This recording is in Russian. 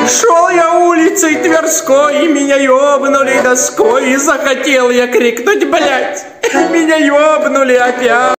Шел я улицей Тверской, и меня ёбнули доской, и захотел я крикнуть, блять, меня ёбнули опять.